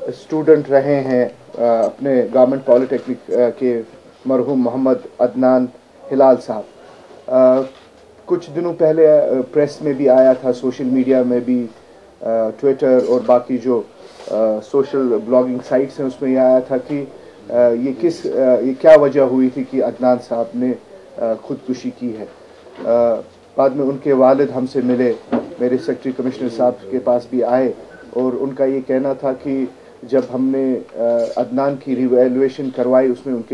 Student रहे हैं अपने गवर्नमेंट पॉलिटेक्निक के मरहूम मोहम्मद अदनान हिलाल साहब। कुछ दिनों पहले प्रेस में भी आया था, सोशल मीडिया में भी, ट्विटर और बाकी जो सोशल ब्लॉगिंग साइट्स हैं उसमें यह आया था कि ये क्या वजह हुई थी कि अदनान साहब ने खुदकुशी की है। बाद में उनके वालिद हमसे मिले, मेरे सेक्रेटरी कमिश्नर साहब के पास भी आए और उनका ये कहना था कि जब हमने अदनान की रिवैल्यूएशन करवाई उसमें उनके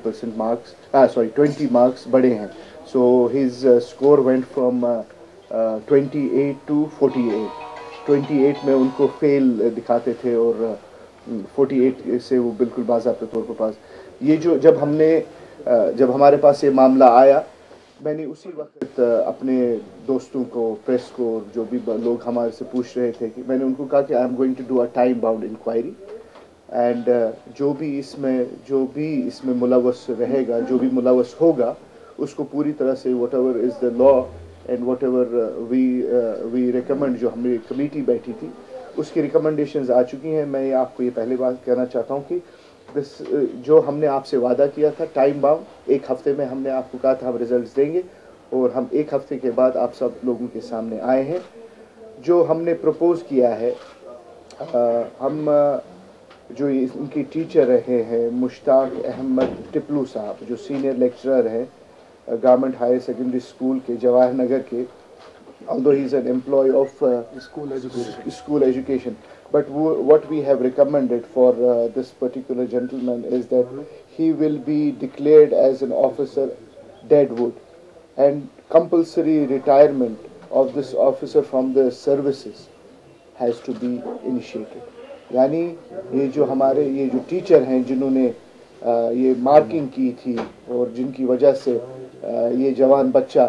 20 मार्क्स बढ़े हैं। So his score went from 28 to 48। 28 में उनको फेल दिखाते थे और 48 से वो बिल्कुल बाज़ाब्ता तौर पर पास। ये जो जब हमारे पास ये मामला आया, मैंने उसी वक्त अपने दोस्तों को, प्रेस को, जो भी लोग हमारे से पूछ रहे थे, कि मैंने उनको कहा कि I am going to do a time bound inquiry and जो भी इसमें मुलव्वस रहेगा, जो भी मुलव्वस होगा, उसको पूरी तरह से whatever is the law and whatever we recommend, जो हमारी कमेटी बैठी थी उसकी रिकमेंडेशंस आ चुकी हैं। मैं आपको ये पहले बात कहना चाहता हूँ कि जो हमने आपसे वादा किया था टाइम बाउंड, 1 हफ्ते में हमने आपको कहा था हम रिजल्ट्स देंगे और हम 1 हफ्ते के बाद आप सब लोगों के सामने आए हैं। जो हमने प्रपोज़ किया है, हम जो इनकी टीचर रहे हैं मुश्ताक अहमद टिपलू साहब, जो सीनियर लेक्चरर हैं गवर्नमेंट हायर सेकेंडरी स्कूल के जवाहर नगर के, although he is an employee of school education, but what we have recommended for this particular gentleman is that he will be declared as an officer deadwood and compulsory retirement of this officer from the services has to be initiated. यानी ये जो teacher हैं जिन्होंने ये marking की थी और जिनकी वजह से ये जवान बच्चा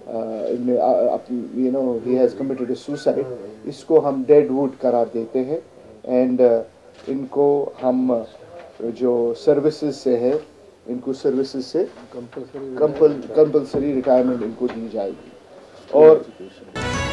he has committed a suicide, इसको हम डेड वुड करार देते हैं एंड इनको हम जो सर्विसेज से है, इनको सर्विसेज से कंपल्सरी रिटायरमेंट इनको दी जाएगी। और